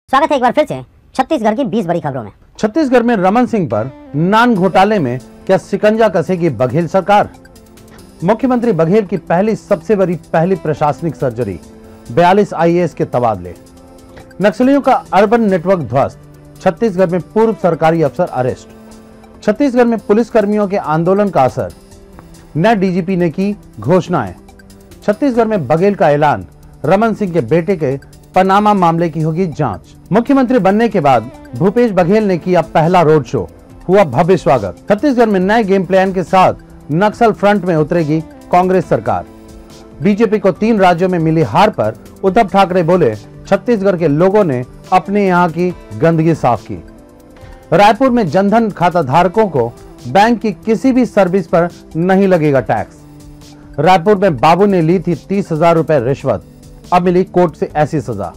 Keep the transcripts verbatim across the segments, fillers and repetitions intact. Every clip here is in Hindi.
स्वागत है एक बार फिर से छत्तीसगढ़ की बीस बड़ी खबरों में। छत्तीसगढ़ में रमन सिंह पर नान घोटाले में क्या शिकंजा कसेगी बघेल सरकार? मुख्यमंत्री बघेल की पहली सबसे बड़ी पहली प्रशासनिक सर्जरी, बयालीस आईएएस के तबादले। नक्सलियों का अर्बन नेटवर्क ध्वस्त, छत्तीसगढ़ में पूर्व सरकारी अफसर अरेस्ट। छत्तीसगढ़ में पुलिसकर्मियों के आंदोलन का असर, नए डीजीपी ने की घोषणाएं। छत्तीसगढ़ में बघेल का ऐलान, रमन सिंह के बेटे के पनामा मामले की होगी जांच। मुख्यमंत्री बनने के बाद भूपेश बघेल ने किया पहला रोड शो, हुआ भव्य स्वागत। छत्तीसगढ़ में नए गेम प्लान के साथ नक्सल फ्रंट में उतरेगी कांग्रेस सरकार। बीजेपी को तीन राज्यों में मिली हार पर उद्धव ठाकरे बोले, छत्तीसगढ़ के लोगों ने अपने यहाँ की गंदगी साफ की। रायपुर में जनधन खाता धारकों को बैंक की किसी भी सर्विस पर नहीं लगेगा टैक्स। रायपुर में बाबू ने ली थी तीस हजार रुपए रिश्वत, अब मिली कोर्ट से ऐसी सजा।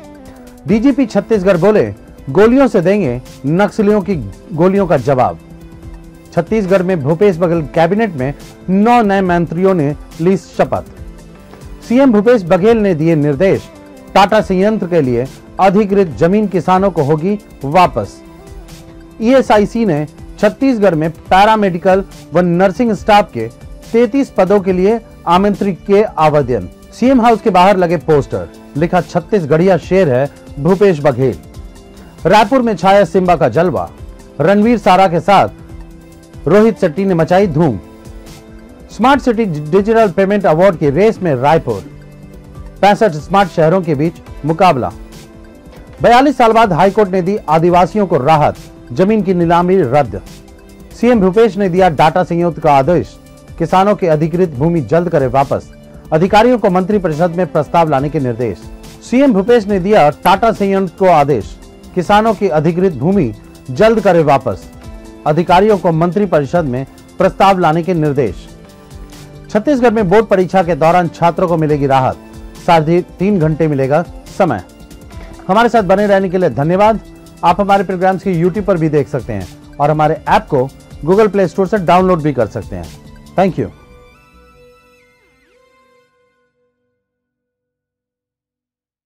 डीजीपी छत्तीसगढ़ बोले, गोलियों से देंगे नक्सलियों की गोलियों का जवाब। छत्तीसगढ़ में भूपेश बघेल कैबिनेट में नौ नए मंत्रियों ने ली शपथ। सीएम भूपेश बघेल ने दिए निर्देश, टाटा संयंत्र के लिए अधिकृत जमीन किसानों को होगी वापस। ईएसआईसी ने छत्तीसगढ़ में पैरामेडिकल व नर्सिंग स्टाफ के तैंतीस पदों के लिए आमंत्रित किए आवेदन। सीएम हाउस के बाहर लगे पोस्टर, लिखा छत्तीसगढ़िया शेर है भूपेश बघेल। रायपुर में छाया सिम्बा का जलवा, रणवीर सारा के साथ रोहित शेट्टी ने मचाई धूम। Smart city digital payment award की रेस में रायपुर, पैंसठ स्मार्ट शहरों के बीच मुकाबला। बयालीस साल बाद हाईकोर्ट ने दी आदिवासियों को राहत, जमीन की नीलामी रद्द। सीएम भूपेश ने दिया डाटा संयंत्र का आदेश, किसानों की अधिकृत भूमि जल्द करे वापस। अधिकारियों को मंत्रिपरिषद में प्रस्ताव लाने के निर्देश। सीएम भूपेश ने दिया टाटा संयंत्र को आदेश, किसानों की अधिकृत भूमि जल्द करे वापस। अधिकारियों को मंत्रिपरिषद में प्रस्ताव लाने के निर्देश। छत्तीसगढ़ में बोर्ड परीक्षा के दौरान छात्रों को मिलेगी राहत, साढ़े तीन घंटे मिलेगा समय। हमारे साथ बने रहने के लिए धन्यवाद। आप हमारे प्रोग्राम्स की यूट्यूब पर भी देख सकते हैं और हमारे ऐप को गूगल प्ले स्टोर से डाउनलोड भी कर सकते हैं। Thank you.